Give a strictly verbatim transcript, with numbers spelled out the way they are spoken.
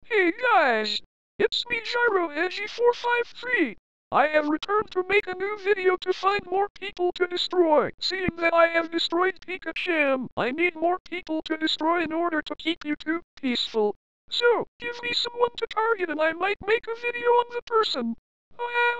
Hey guys, it's me Gyro Edgy four five three. I have returned to make a new video to find more people to destroy. Seeing that I have destroyed Pikachu, I need more people to destroy in order to keep you two peaceful. So, give me someone to target and I might make a video on the person.